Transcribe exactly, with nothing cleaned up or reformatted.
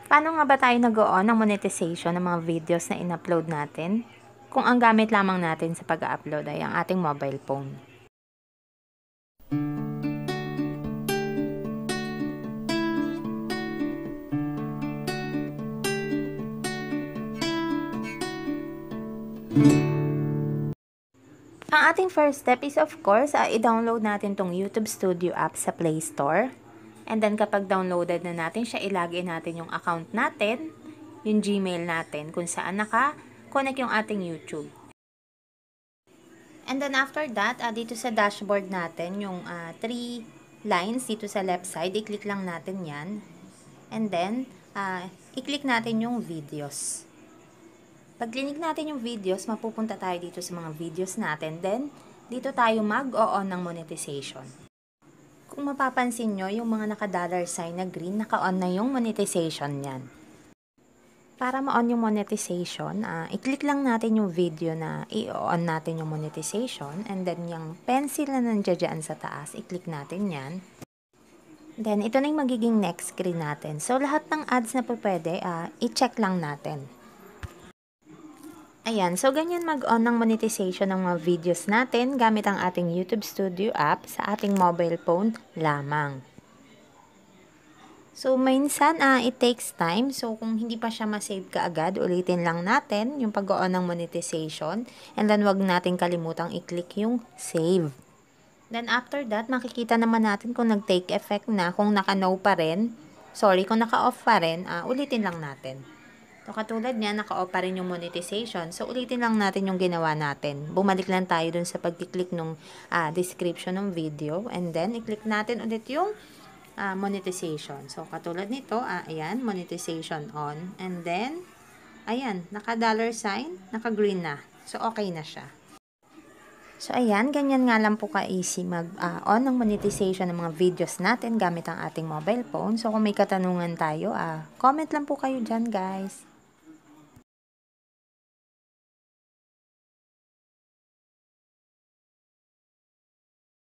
Paano nga ba tayo nag-o-on ng monetization ng mga videos na in-upload natin? Kung ang gamit lamang natin sa pag-upload ay ang ating mobile phone. Ang ating first step is of course, uh, i-download natin tong YouTube Studio app sa Playstore. And then kapag downloaded na natin siya, ilagay natin yung account natin, yung Gmail natin, kung saan naka-connect yung ating YouTube. And then after that, uh, dito sa dashboard natin, yung uh, three lines dito sa left side, i-click lang natin yan. And then, uh, i-click natin yung videos. Pag klinik natin yung videos, mapupunta tayo dito sa mga videos natin. Then, dito tayo mag-o-on ng monetization. Kung mapapansin nyo, yung mga naka-dollar sign na green, naka-on na yung monetization yan. Para ma-on yung monetization, uh, i-click lang natin yung video na i-on natin yung monetization. And then, yung pencil na nandiyan dyan sa taas, i-click natin yan. Then, ito na yung magiging next screen natin. So, lahat ng ads na po pwede, uh, i-check lang natin. Ayan, so ganyan mag-on ng monetization ng mga videos natin gamit ang ating YouTube Studio app sa ating mobile phone lamang. So, minsan, uh, it takes time. So, kung hindi pa siya ma-save kaagad, ulitin lang natin yung pag-on ng monetization. And then, wag natin kalimutang i-click yung save. Then, after that, makikita naman natin kung nag-take effect na, kung naka-no pa rin. Sorry, kung naka-off pa rin, uh, ulitin lang natin. So, katulad niya, naka-off pa rin yung monetization. So, ulitin lang natin yung ginawa natin. Bumalik lang tayo dun sa pag-click ng uh, description ng video. And then, i-click natin ulit yung uh, monetization. So, katulad nito, uh, ayan, monetization on. And then, ayan, naka-dollar sign, naka-green na. So, okay na siya. So, ayan, ganyan nga lang po ka-easy mag-on uh, ng monetization ng mga videos natin gamit ang ating mobile phone. So, kung may katanungan tayo, uh, comment lang po kayo dyan, guys.